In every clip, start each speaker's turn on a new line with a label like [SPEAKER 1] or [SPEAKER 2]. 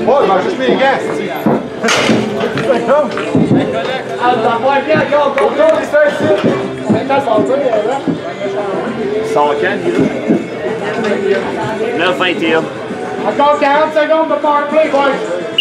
[SPEAKER 1] Ouais, ben juste mes gants, c'est
[SPEAKER 2] Ah, t'as pas bien, regarde, ton tour, c'est ça ici. Maintenant, son tour, là.
[SPEAKER 3] Son camp, 9-21.
[SPEAKER 2] Encore 40 secondes de power play, boys.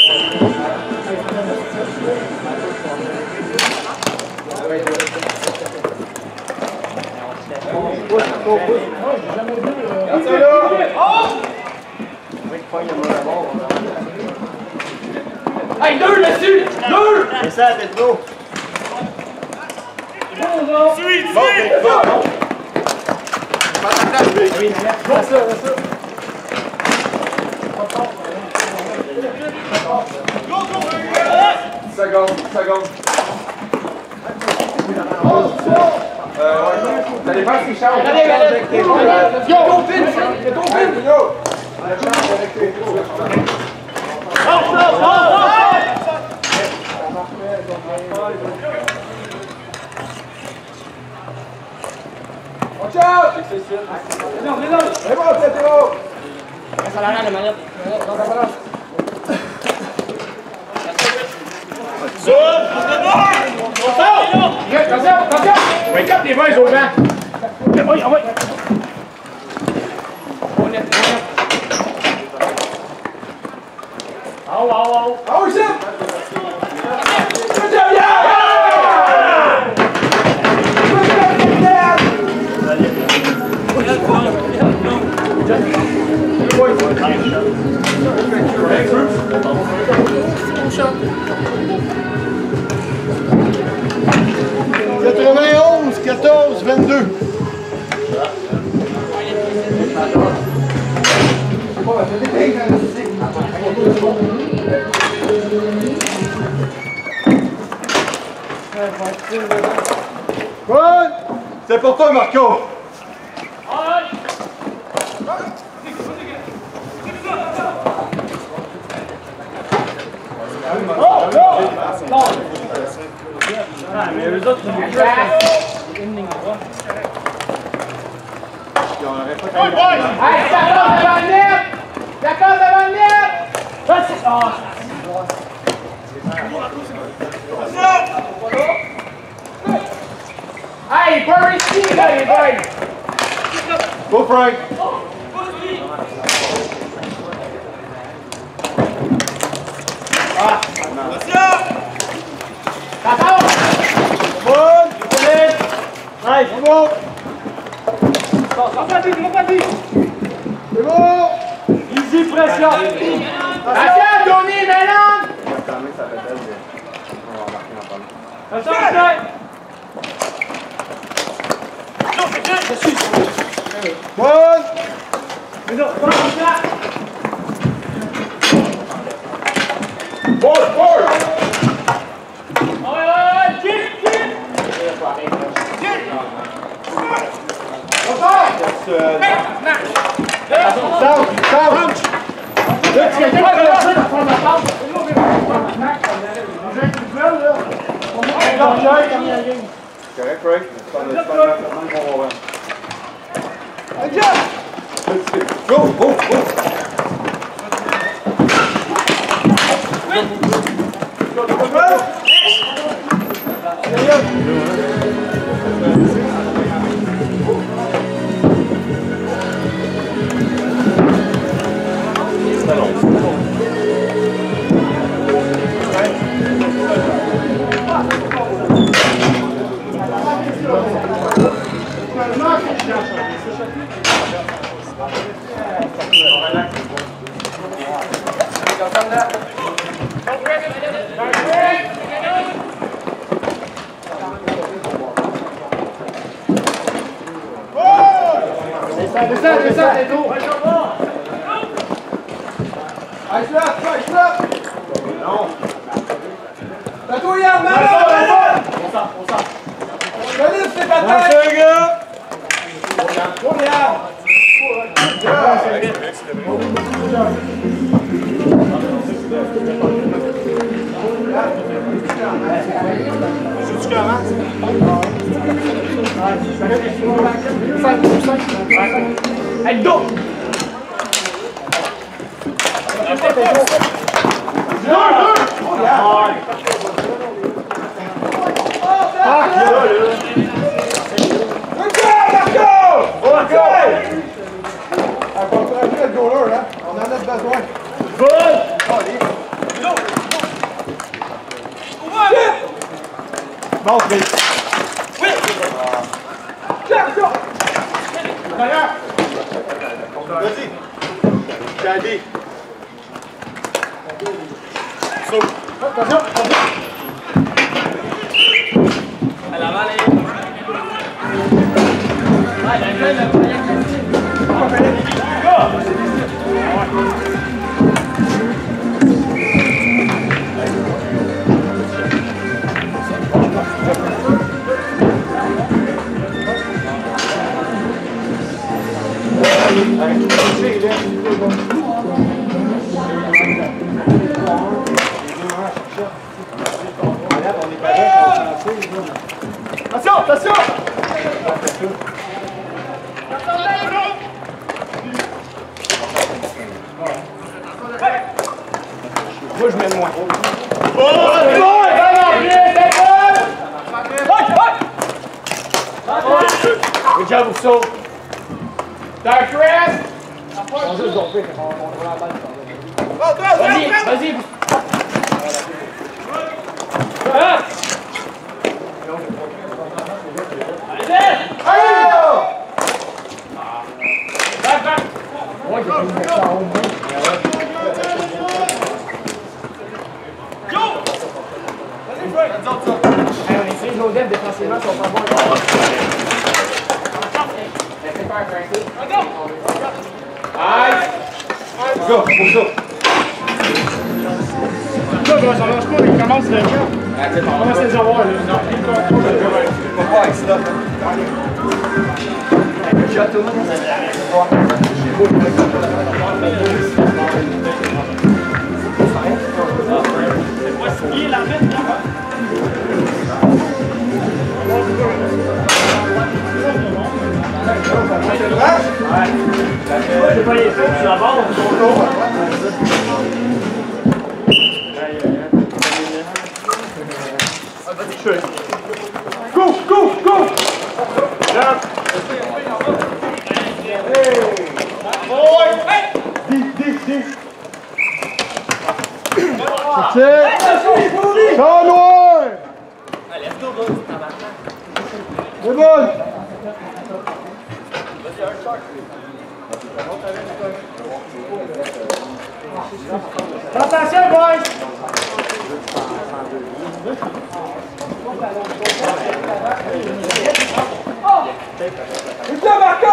[SPEAKER 2] Hey, deux dessus! Deux!
[SPEAKER 3] C'est ça, t'es trop.
[SPEAKER 1] Suis! Seconde. Ça dépend si Charles.
[SPEAKER 2] Allez, yo!
[SPEAKER 1] Watch out! Non, c'est bon, Pedro!
[SPEAKER 2] Ça l'arrête, la manette. Attention! Wake up les boys aux gens! Oui. Oh!
[SPEAKER 1] Ah oui, c'est! « 14, 22. Good! C'est pour toi, Marco!
[SPEAKER 2] Mais eux autres, ils hey, d'accord devant le net! D'accord devant le net! Ça, c'est... Hey, very speed, là, les boys!
[SPEAKER 1] Go, Frank!
[SPEAKER 2] D'accord!
[SPEAKER 1] Bon!
[SPEAKER 2] Nice!
[SPEAKER 1] C'est bon! C'est bon!
[SPEAKER 2] Easy pression! Attention, Tony, Mélan!
[SPEAKER 1] Bon! Correct, Frank? Go!
[SPEAKER 2] C'est ça, c'est tout!
[SPEAKER 1] Allez, je là! Non! T'as tout, Yann! Non!
[SPEAKER 2] On sort!
[SPEAKER 1] Salut, c'est pas tête! Merci, les gars! Go, Yann! Tu commences?
[SPEAKER 2] Allez, go! On en a besoin.
[SPEAKER 1] Bon, Chris.
[SPEAKER 2] Oui! Derrière!
[SPEAKER 3] Vas-y. Caddy. Saute.
[SPEAKER 2] Attention!
[SPEAKER 4] À l'avant, les.
[SPEAKER 1] Attention, attention! Moi, je mets moins. Good job, Rousseau.
[SPEAKER 2] Dark rest!
[SPEAKER 4] Vas-y, vas-y.
[SPEAKER 2] Les Odette défensivement sont pas bons. Laissez faire Frankie. Aïe!
[SPEAKER 1] Go, Rousseau.
[SPEAKER 5] Ça, ça lâche pas, il commence le camp. On commence à les avoir, là.
[SPEAKER 1] Pas avec ça. Good job, tout le monde.
[SPEAKER 4] C'est pas signé l'arbitre, là. C'est pas les feux, tu la barres.
[SPEAKER 1] Go, go, go! Sans loin! C'est bon!
[SPEAKER 5] Attention, boys!
[SPEAKER 1] Good job, Marco!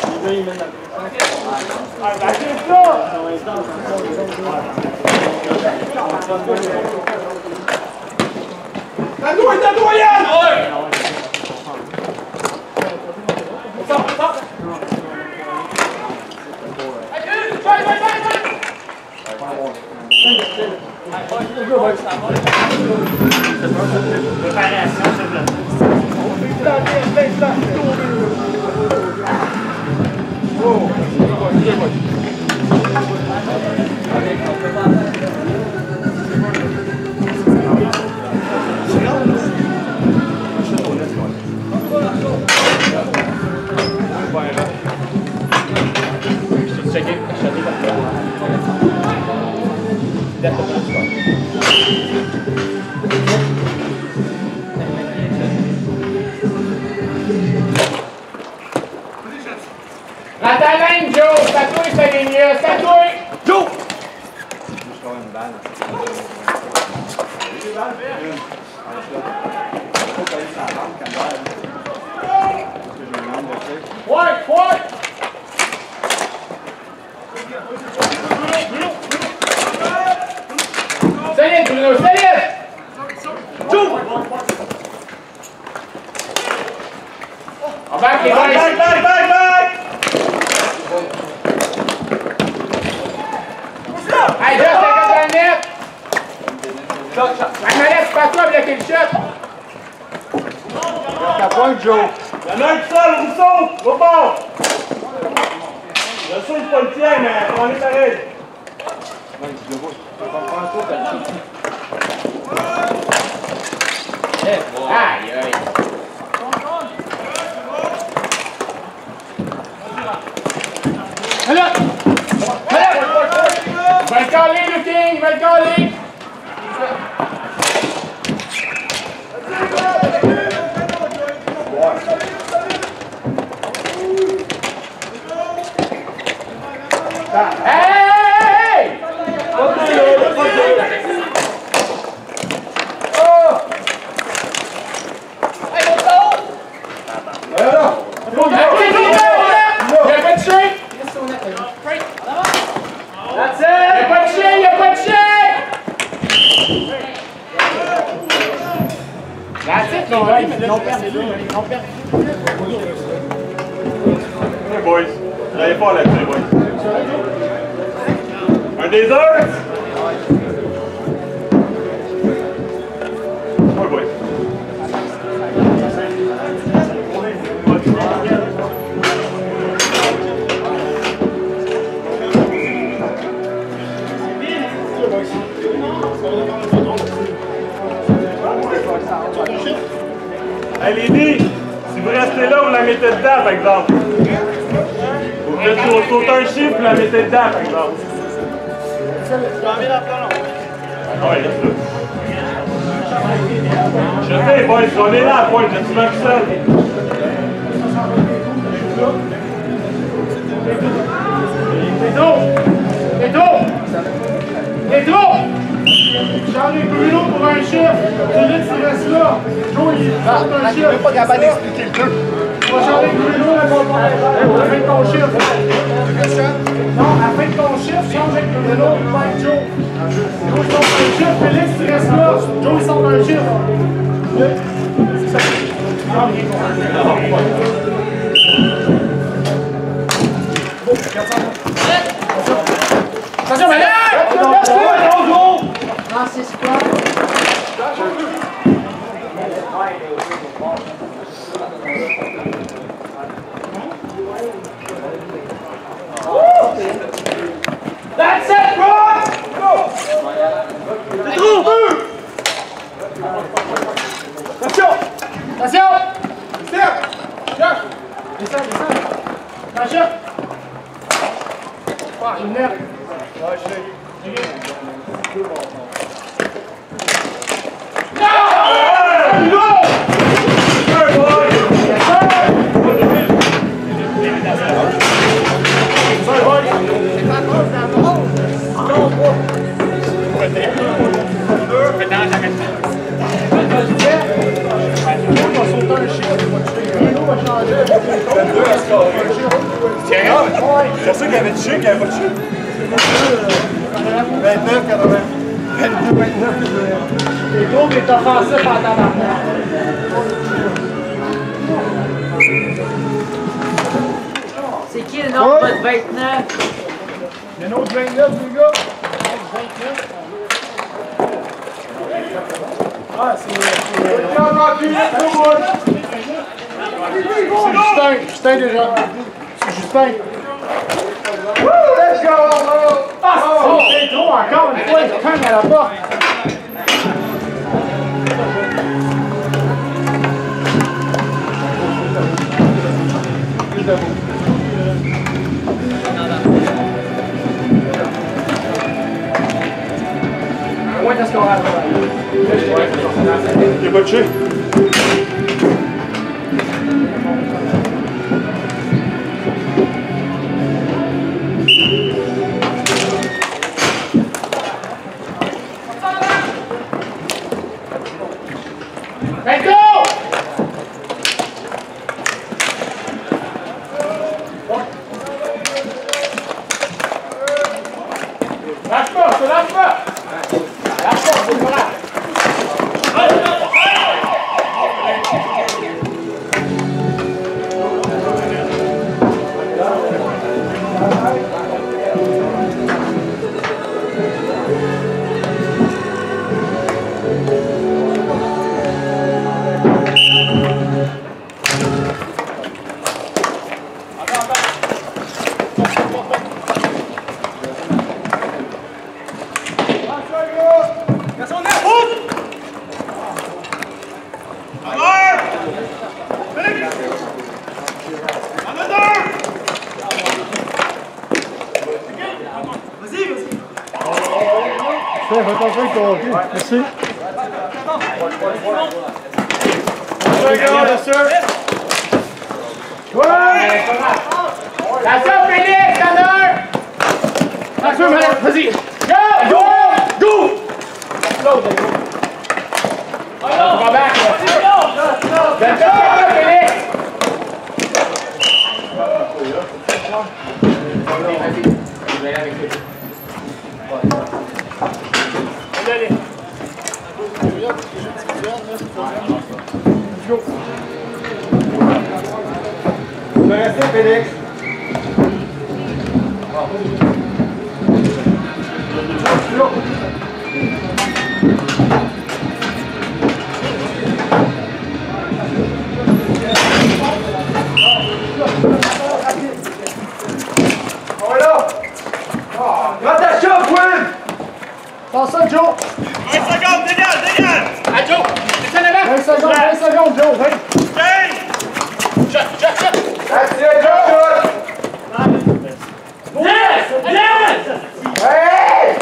[SPEAKER 1] T'as doué, Yann!
[SPEAKER 4] Préparation, s'il vous plaît.
[SPEAKER 2] À ta ligne, Joe! C'est à toi, Saligna! C'est à toi!
[SPEAKER 1] Joe!
[SPEAKER 2] Point, point! Solide, Bruno, solide!
[SPEAKER 1] Joe!
[SPEAKER 2] On va les boys!
[SPEAKER 1] Back!
[SPEAKER 2] Hey, Josh, t'as contre la net! Hey, Manette, c'est pas toi, bloquer le shot!
[SPEAKER 1] Ta pointe, Joe!
[SPEAKER 5] Il y en a un qui sort, Rousseau! Au bord! Le saut, c'est pas le tien, mais on est pareil.
[SPEAKER 1] Ouais, je le vois.
[SPEAKER 2] va être collé! Hey! Oh! Hey, mon tour! Y'a pas de chien! That's it! Y'a pas de chien! Y'a pas de chien! That's it! Ils l'ont perdu. Ils l'ont perdu.
[SPEAKER 3] Hey boys, n'allez pas là-dessus, boys. Un des deux! Ouais, boys. Hey les filles, si vous restez là, vous la mettez dedans, par exemple. Vous faites sauter un chiffre, vous la mettez dedans, par exemple. Ouais, là. Je sais, boys, on est là à pointe, je suis même seul.
[SPEAKER 2] Pedro! J'en ai Bruno pour un chiffre. Félix, il reste là. Joe, il est un chiffre.
[SPEAKER 5] Je suis pas capable d'expliquer le jeu.
[SPEAKER 2] Moi, j'en ai Bruno à la fin de ton chiffre. Non, à la fin de ton chiffre, change avec Bruno pour faire Joe. Joe, il sort un chiffre. Félix, il reste là. Joe, il sort un chiffre. C'est ça. Attention, mais là!
[SPEAKER 6] Ah, c'est quoi?
[SPEAKER 2] That's it, bro! Go! C'est trop! Attention! Attention! Descends! Descends! Attention! Ah, une merde! Ouais, je sais.
[SPEAKER 3] C'est sûr qu'il y avait de chien, qu'il n'y avait pas de chien. 29, 80. 22, 29.
[SPEAKER 2] Les gros, mais t'as offensif en tabarnak.
[SPEAKER 6] C'est qui le nom de votre 29?
[SPEAKER 2] Il y a un autre 29, les gars. Ah, c'est Justin déjà. C'est Justin. Let's go! Ah, c'est trop encore une fois, il cogne à la porte. Ouais, t'as ce qu'on a.
[SPEAKER 3] Il n'y a pas de chien.
[SPEAKER 2] Let's go! Lâche pas, je te lâche pas! Lâche pas, c'est pas grave! Fais attention avec ton hockey. Merci.
[SPEAKER 5] Attention, Félix, Connor! Attention, Malek, vas-y! Go! Go! Go! Go! On va back, là. Félix!
[SPEAKER 4] Allez.
[SPEAKER 1] Tu peux rester, Félix.
[SPEAKER 2] Dans ça, Joe!
[SPEAKER 3] 20 secondes, dégage!
[SPEAKER 5] Ah, Joe! C'est ça, là-bas!
[SPEAKER 2] 20 secondes, Joe! 20!
[SPEAKER 5] Shot!
[SPEAKER 1] That's it, Joe!
[SPEAKER 4] Yes! Yes!
[SPEAKER 1] Hey!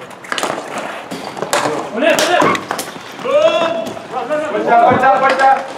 [SPEAKER 4] On est, on est!
[SPEAKER 1] Pas le temps, pas le temps, pas le temps!